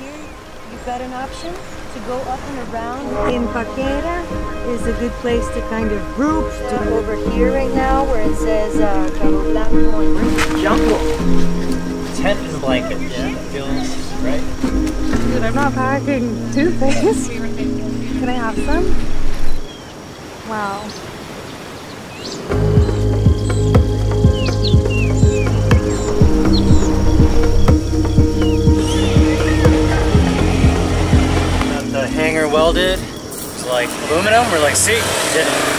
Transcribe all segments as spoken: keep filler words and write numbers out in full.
you've got an option to go up and around. In Paquera is a good place to kind of group. To over here right now where it says uh, Cabo Blanco and we're in the jungle. Tent and blanket. Yeah, that feels right. Dude, I'm not packing toothpaste. Can I have some? Wow. Got the hanger welded. It's like aluminum. We're like, see, we did it.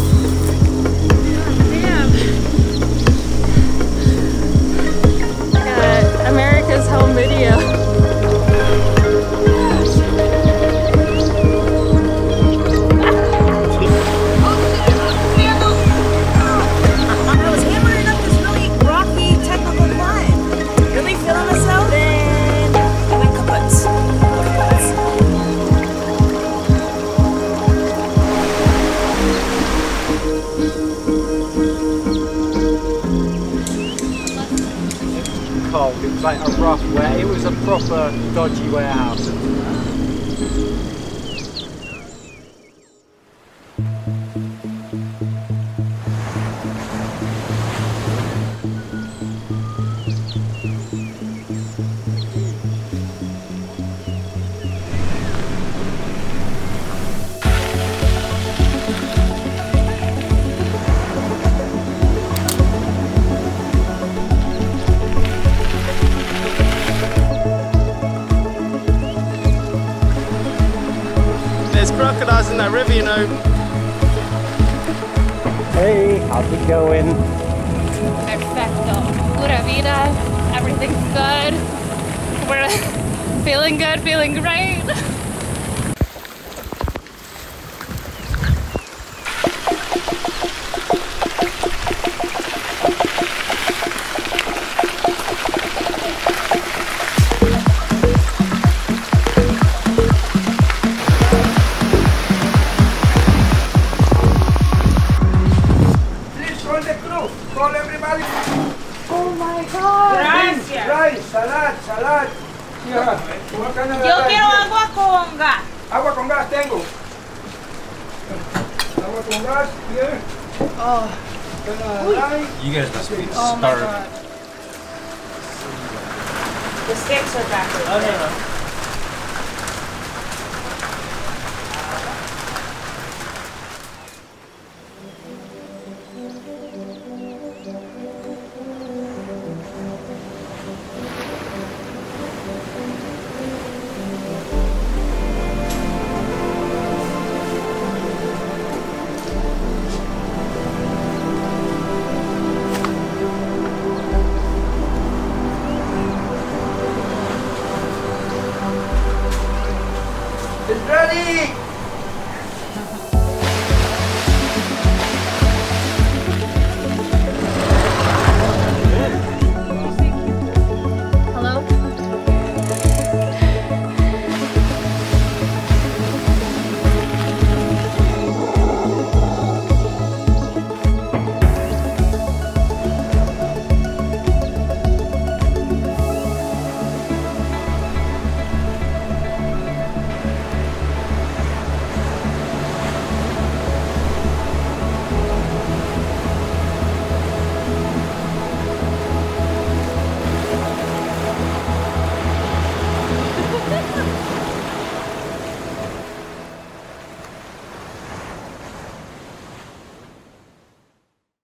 Damn. America's home video. It was like a rough way. It was a proper dodgy warehouse. Crocodiles in that river, you know. Hey, how's it going? Perfecto. Pura Vida. Everything's good. We're feeling good, feeling great. Call everybody. Oh my God. Gracias. Rice, salad, salad. Yeah. Yo quiero agua con gas. Agua con gas tengo. Agua con gas, yeah. Oh. You guys must be Oh my starving. God. The sticks are backwards. Oh, no, no. It's ready.